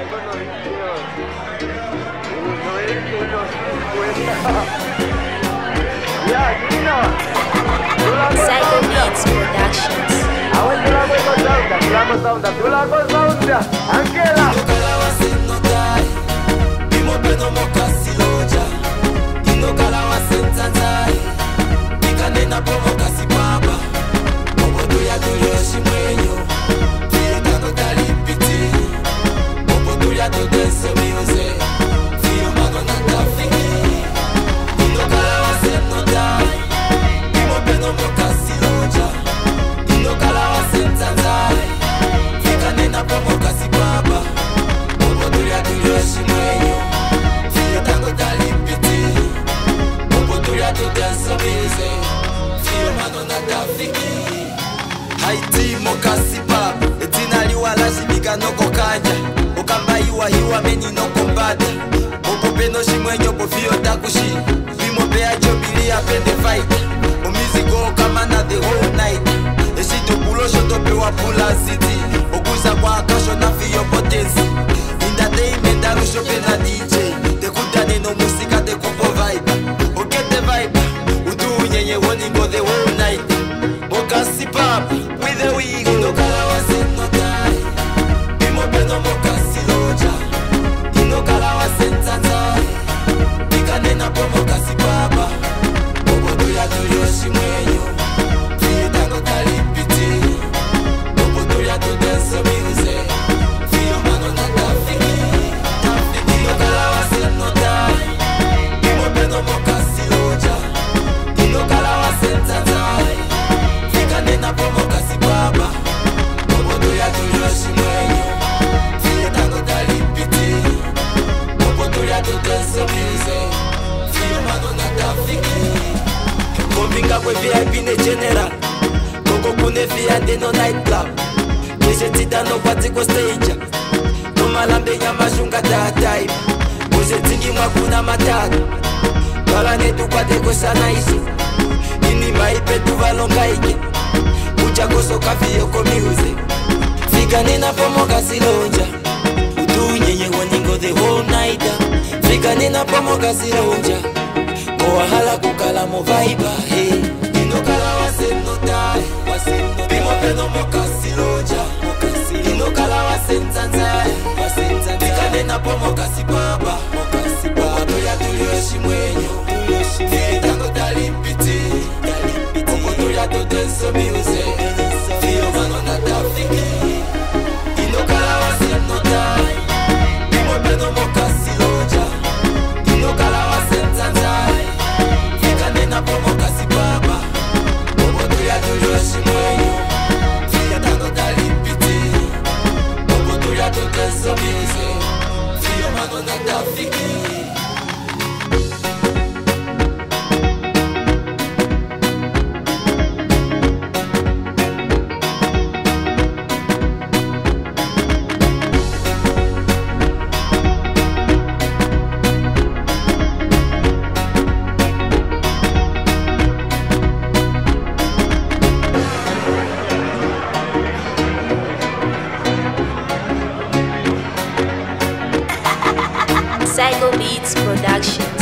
Psycho Beats Productions. Haiti mokasipa etina liwala shibika noko kanya okamba iwa meni noko mbada okope no shimwenyo bofio takushi bimo pe ajobili apende fight o musico kama na the whole night eshito pulo shoto pe wa pula city okuza kwa kasho na fio potensi entertainment arusho pe na DJ te kutane no musika te kupo vibe okete vibe utu nyenye woni go the whole night mokasipa with the wig no kala waseno dai bimo pe no mokasiloja ino kala wasentanza ikanena po mokasipa obodo ya tulioshi mwenyo fitango talipiti obodo ya to dance music fio mano na tafiki no kala waseno dai bimo pe no mokasiloja ino kala wasentanza ikanena po mokasipa obodo ya tulioshi mwenyo fitango talipiti obodo ya to dance music fio mano na tafiki kombinga kwe VIP ne general koko kune fiande no night club keshe tita no kwati ko stage no malambe nyama shunga tatai uje tingi mwakuna matata kala netu kwate ko sanaisi ini maipe tu valongaike kucha koso kafio ko music fika nina pomoka silonja utu nyenye woningo the whole night fika nina pomoka silonja ko wahala kukala mo vibe hey ino kala waseno dai bimo peno mokasiloja ino kala wasentanza fika nina pomoka sibaba obodo ya tulioshi mwenyo fitango talipiti obodo ya to dance music fio mano na tafiki ino kala waseno dai bimo peno mokasiloja ino kala wasentanza fika nina pomoka sibaba obodo ya tulioshi mwenyo fitango talipiti obodo ya to dance music fio mano na tafiki. Psycho Beats Productions.